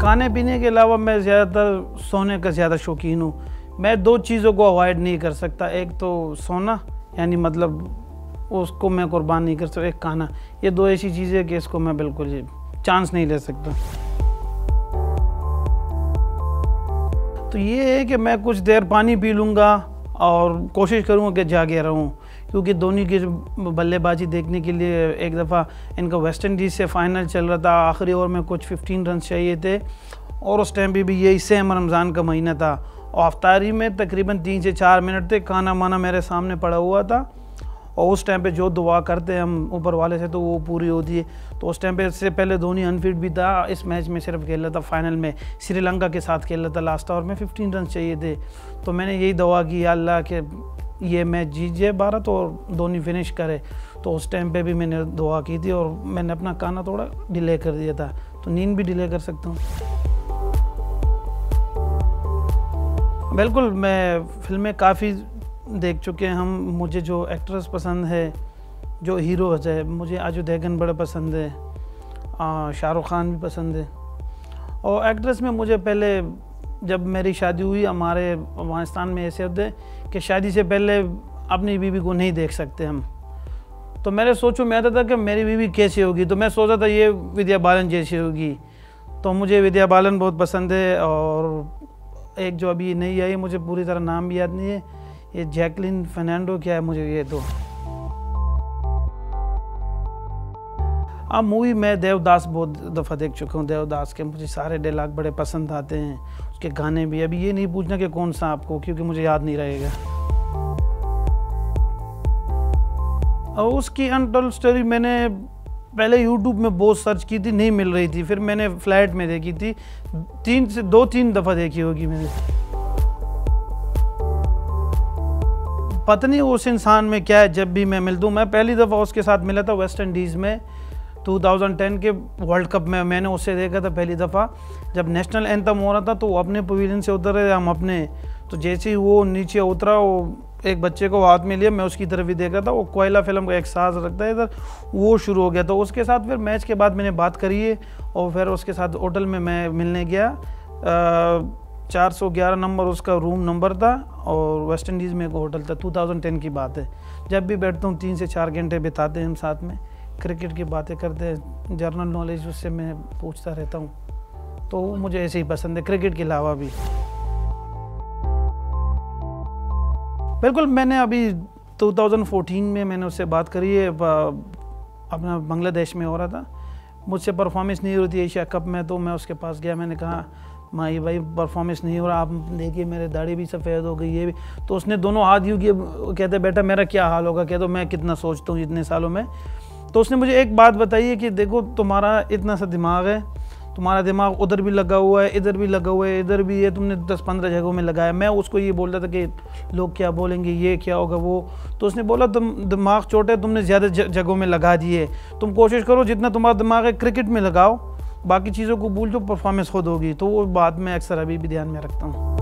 खाने पीने के अलावा मैं ज़्यादातर सोने का ज़्यादा शौकीन हूँ। मैं दो चीज़ों को अवॉइड नहीं कर सकता, एक तो सोना, यानी मतलब उसको मैं कुर्बान नहीं कर सकता, एक खाना। ये दो ऐसी चीज़ें कि इसको मैं बिल्कुल चांस नहीं ले सकता। तो ये है कि मैं कुछ देर पानी पी लूँगा और कोशिश करूँगा कि जागे रहूँ, क्योंकि धोनी की बल्लेबाजी देखने के लिए एक दफ़ा इनका वेस्ट इंडीज़ से फ़ाइनल चल रहा था, आखिरी ओवर में कुछ 15 रन चाहिए थे और उस टाइम पे भी यही सेम रमज़ान का महीना था और अफ्तारी में तकरीबन 3 से 4 मिनट थे, खाना माना मेरे सामने पड़ा हुआ था और उस टाइम पे जो दुआ करते हैं हम ऊपर वाले से तो वो पूरी होती है। तो उस टाइम पे इससे पहले धोनी अनफिट भी था, इस मैच में सिर्फ खेल रहा था, फाइनल में श्रीलंका के साथ खेल रहा था, लास्ट ओवर में 15 रन चाहिए थे। तो मैंने यही दुआ की, या अल्लाह के ये मैच जीत जाए भारत और धोनी फिनिश करे। तो उस टाइम पे भी मैंने दुआ की थी और मैंने अपना खाना थोड़ा डिले कर दिया था, तो नींद भी डिले कर सकता हूँ। बिल्कुल, मैं फिल्में काफ़ी देख चुके हैं हम। मुझे जो एक्ट्रेस पसंद है, जो हीरोज़ है, मुझे अजय देवगन बड़ा पसंद है, शाहरुख खान भी पसंद है। और एक्ट्रेस में मुझे पहले, जब मेरी शादी हुई, हमारे अफगानिस्तान में ऐसे होते हैं कि शादी से पहले अपनी बीवी को नहीं देख सकते हम। तो मेरे सोचों में आता था कि मेरी बीवी कैसी होगी, तो मैं सोचा था ये विद्या बालन जैसी होगी। तो मुझे विद्या बालन बहुत पसंद है। और एक जो अभी नई आई, मुझे पूरी तरह नाम भी याद नहीं है, ये जैकलिन फर्नांडो क्या है, मुझे ये तो। अब मूवी मैं देवदास बहुत दफ़ा देख चुका हूँ। देवदास के मुझे सारे डायलॉग बड़े पसंद आते हैं, उसके गाने भी। अभी ये नहीं पूछना कि कौन सा आपको, क्योंकि मुझे याद नहीं रहेगा। और उसकी अनटोल्ड स्टोरी मैंने पहले यूट्यूब में बहुत सर्च की थी, नहीं मिल रही थी, फिर मैंने फ्लाइट में देखी थी, 2-3 दफ़ा देखी होगी मैंने। पता नहीं उस इंसान में क्या है, जब भी मैं मिलता हूँ। मैं पहली दफ़ा उसके साथ मिला था वेस्ट इंडीज़ में 2010 के वर्ल्ड कप में। मैंने उससे देखा था पहली दफ़ा, जब नेशनल एंथम हो रहा था, तो वो अपने पवेलियन से उतर रहे, हम अपने। तो जैसे ही वो नीचे उतरा, वो एक बच्चे को हाथ में लिया, मैं उसकी तरफ ही देख रहा था। वो कोयला फिल्म का एक साज रखता है इधर, वो शुरू हो गया। तो उसके साथ फिर मैच के बाद मैंने बात करी है और फिर उसके साथ होटल में मैं मिलने गया। 411 नंबर उसका रूम नंबर था और वेस्ट इंडीज़ में एक होटल था। 2010 की बात है। जब भी बैठता हूँ 3 से 4 घंटे बिताते हैं हम साथ में, क्रिकेट की बातें करते हैं, जनरल नॉलेज उससे मैं पूछता रहता हूँ। तो मुझे ऐसे ही पसंद है, क्रिकेट के अलावा भी। बिल्कुल, मैंने अभी 2014 में मैंने उससे बात करी है, अपना बांग्लादेश में हो रहा था, मुझसे परफॉर्मेंस नहीं हो रही थी एशिया कप में। तो मैं उसके पास गया, मैंने कहा माई भाई परफॉर्मेंस नहीं हो रहा, आप देखिए मेरे दाढ़ी भी सफ़ेद हो गई, ये भी। तो उसने दोनों हाथ यूँ किए, कहते बेटा मेरा क्या हाल होगा, कहते मैं कितना सोचता हूँ इतने सालों में। तो उसने मुझे एक बात बताई है कि देखो तुम्हारा इतना सा दिमाग है, तुम्हारा दिमाग उधर भी लगा हुआ है, इधर भी लगा हुआ है, इधर भी है, तुमने 10-15 जगहों में लगाया। मैं उसको ये बोल रहा था कि लोग क्या बोलेंगे, ये क्या होगा वो। तो उसने बोला तुम दिमाग छोटे, तुमने ज़्यादा जगहों में लगा दिए, तुम कोशिश करो जितना तुम्हारा दिमाग है क्रिकेट में लगाओ, बाकी चीज़ों को भूल जो परफॉर्मेंस खुद होगी। तो वो बात मैं अक्सर अभी भी ध्यान में रखता हूँ।